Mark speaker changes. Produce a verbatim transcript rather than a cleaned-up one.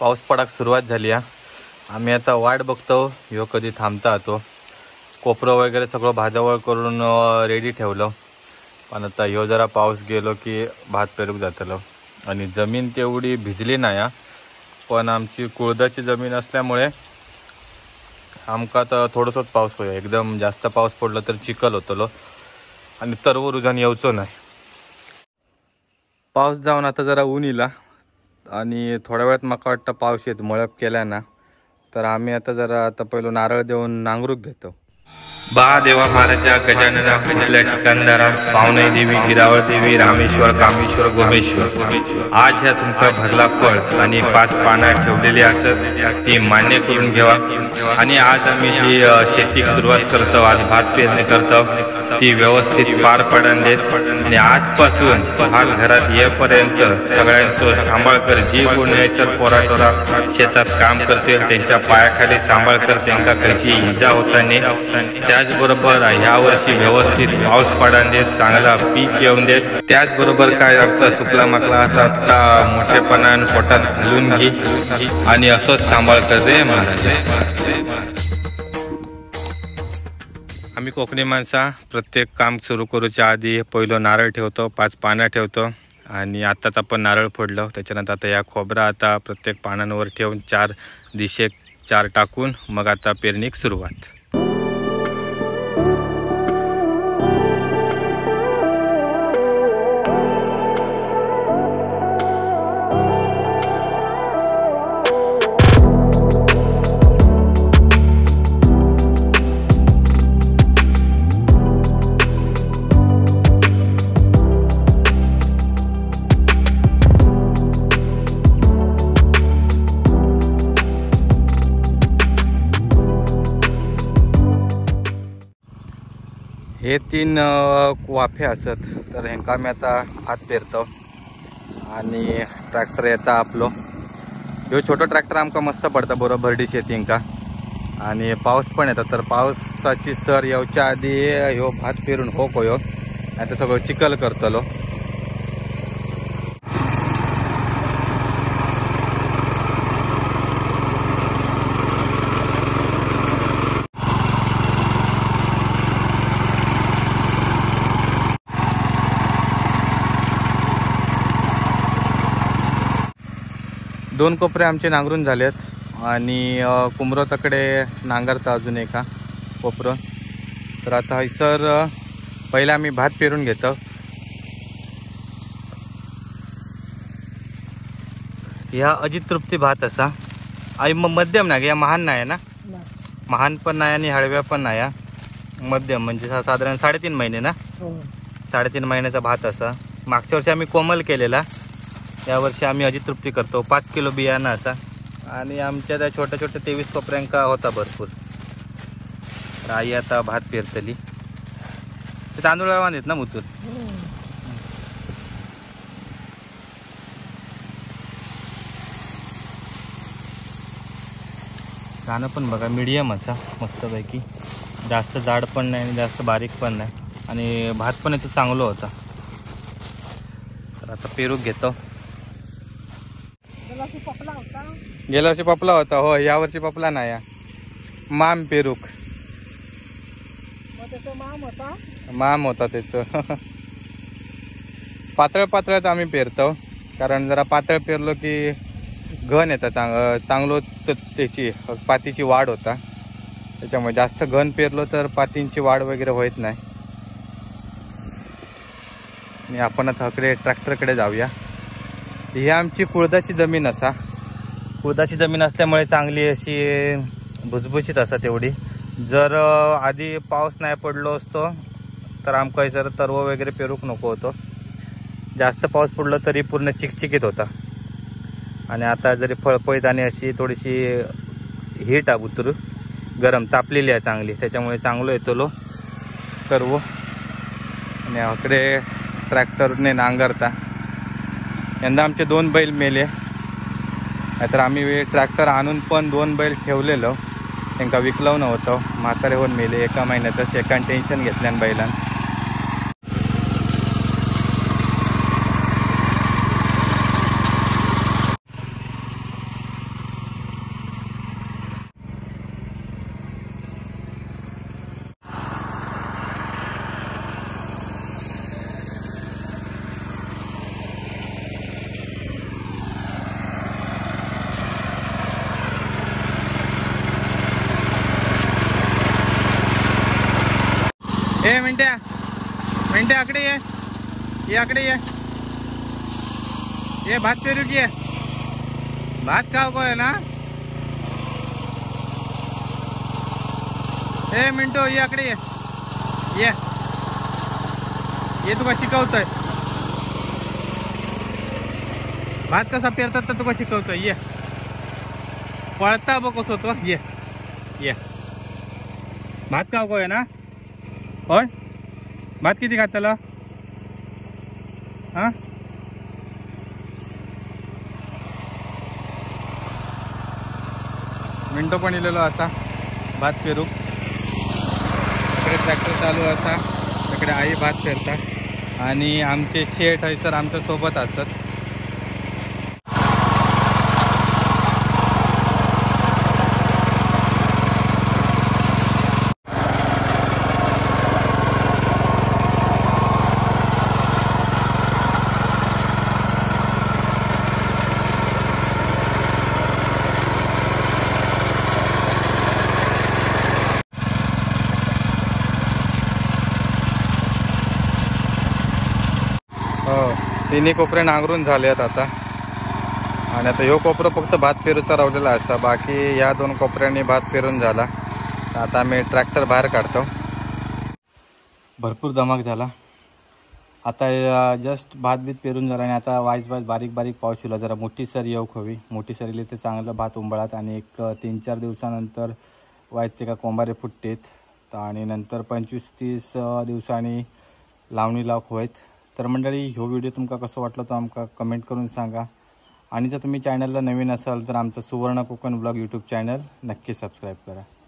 Speaker 1: पाऊस पडाक सुरुवात झाली आहे। आम्ही आता वाट बघतो ह्यो कधी थांबता तो। कोपरं वगैरे सगळं भाजावळ करून रेडी ठेवलं, पण आता ह्यो जरा पाऊस गेलो की भात पेरूक जातलो। आणि जमीन तेवढी भिजली नाही, पण आमची कुळदाची जमीन असल्यामुळे आमका तर थोडंसंच पाऊस होय। एकदम जास्त पाऊस पडलो तर चिखल होतलो आणि तरव रुजान येऊचो नाही। पाऊस जाऊन आता जरा ऊन इला आणि थोड्या वेळात माका वाटतं पाऊस येत मळप केल्या ना, तर आम्ही आता जरा आता पहिलो नारळ देऊन नांगरूक घेतो।
Speaker 2: बा देवा महाराजा गजानना कुठल्या ठिकाणदारा पावनई देवी गिरावळ देवी रामेश्वर कामेश्वर गोमेश्वर आज ह्या तुमका भरला फळ आणि पाच पाना ठेवलेली असत ती मान्य करून घेवा। आणि आज आम्ही जी शेतीक सुरुवात करतो, आज भात पेरणी करतो, ती व्यवस्थित पार पडून देत। आणि आजपासून भात घरात येईपर्यंत सगळ्यांचं सांभाळ कर। जी कोण यायचं पोराटोरा शेतात काम करतील त्यांच्या पायाखाली सांभाळ कर, त्यांना खायची इजा होता नाही। त्याचबरोबर ह्या वर्षी व्यवस्थित पाऊस पडान देत, चांगला पीक येऊन देत। त्याचबरोबर काय आमचा चुकला माकला असा आता मोठेपणान पोटात घालून घे आणि असंच सांभाळ कर रे महाराज।
Speaker 1: आम्ही कोकणी माणसा प्रत्येक काम सुरू करूच्या आधी पहिलो नारळ ठेवतो, पाच पानं ठेवतो आणि आत्ताच आपण नारळ फोडलो। त्याच्यानंतर आता या खोबरा आता प्रत्येक पानांवर ठेवून चार दिशेक चार टाकून मग आता पेरणीक सुरुवात। हे तीन वाफे असत, तर हेंका मी आता भात पेरतो आणि ट्रॅक्टर येता आपलो। ह्यो छोटो ट्रॅक्टर आमका मस्त पडता बरोबर भरडी शेती हेंका। आणि पाऊस पण येता, तर पावसाची सर येवच्या आधी ह्यो भात पेरून हो कोयो आता सगळं चिखल करतलो। दोन कोपरे आमचे नांगरून झालेत आणि कुमरो तकडे नांगरता अजून एका कोपरं। तर आता हैसर पहिले आम्ही भात पेरून घेतो। ह्या अजित तृप्ती भात असा आई मग मध्यम नाही, या महान नाही ना, महान पण नाही आणि हळव्या पण नाही, मध्यम म्हणजे साधारण साडेतीन महिने ना, साडेतीन महिन्याचा भात असा। मागच्या वर्षी आम्ही कोमल केलेला, यावर्षी आम्ही अजित तृप्ती करतो। पाच किलो बियाणं असा आणि आमच्या त्या छोट्या छोट्या तेवीस कोपऱ्यांका होता भरपूर। आई आता भात पेरतली, ते तांदूळ वाढत ना मुतून। गाणं पण बघा मीडियम असा मस्तपैकी, जास्त जाड पण नाही आणि जास्त बारीक पण नाही, आणि भात पण इथं चांगलं होता। तर आता पेरूक घेतो। गेल्या वर्षी पपला होता, हो या वर्षी पपला नाही, माम पेरूक माम होता त्याचं। पातळ पातळच आम्ही पेरतो, कारण जरा पातळ पेरलो की घन येतं चांग चांगलं त्याची पातीची वाढ होता। त्याच्यामुळे जास्त घन पेरलो तर पातींची वाढ वगैरे होत नाही। आणि आपण आता इकडे ट्रॅक्टरकडे जाऊया। ही आमची कुळदाची जमीन असा, कुळदाची जमीन असल्यामुळे चांगली अशी भुसभुशीत असा। तेवढी जर आधी पाऊस नाही पडलो असतो तर आमका जर तरव वगैरे पेरूक नको होतो। जास्त पाऊस पडलो तरी पूर्ण चिकचिकीत होता। आणि आता जरी फळफळीत आणि अशी थोडीशी हीट आहे, उतरू गरम तापलेली आहे चांगली, त्याच्यामुळे चांगलं येतो लो तरव। आणि इकडे ट्रॅक्टरने नांगरता। यंदा आमचे दोन बैल मेले, नाहीतर आम्ही ट्रॅक्टर आणून पण दोन बैल ठेवलेलं, त्यांना विकलं नव्हतं, म्हातारे होऊन मेले एका महिन्यातच। एकाने टेन्शन घेतल्यान बैलान। ए मिंट्या मिंट्या आकडे ये ये आकडे ये ये भात पेरू की भात खाव को आहे ना. ए मिंटो ये आकडे ये ये ये तुका शिकवतोय भात कसा पेरतात तर तुका शिकवतोय. ये पळता बघ कसं तो. ये ये भात खाव को आहे ना. होय भात किती खाताला हा. मिंटो पण इलेलो असा भात पेरू. इकडे ट्रॅक्टर चालू असा तिकडे आई भात पेरतात आणि आमचे शेठ हयसर आमच्या सोबत असतात. तिन्ही कोपरे नांगरून झाले आहेत आता आणि आता ह्यो कोपरा फक्त भात पेरूचा रावलेला असता. बाकी या दोन कोपऱ्यांनी भात पेरून झाला. आता आम्ही ट्रॅक्टर बाहेर काढतो. भरपूर धमाक झाला. आता जस्ट भात बीत पेरून झाला आणि आता वाईस वाईस बारीक बारीक पाऊस येला. जरा मोठी सर येऊ हवी. मोठी सर येईल ते चांगलं भात उंबळात आणि एक तीन चार दिवसानंतर वाईस ते का कोंबारे फुटतेत आणि नंतर पंचवीस तीस दिवसांनी लावणी लावक होईत. तर मंडळी ह्यो व्हिडिओ तुमका कसं वाटलं तो आमका कमेंट करून सांगा आणि जर तुम्ही चॅनलला नवीन असाल तर आमचं सुवर्ण कोकण ब्लॉग यूट्यूब चॅनल नक्की सबस्क्राईब करा.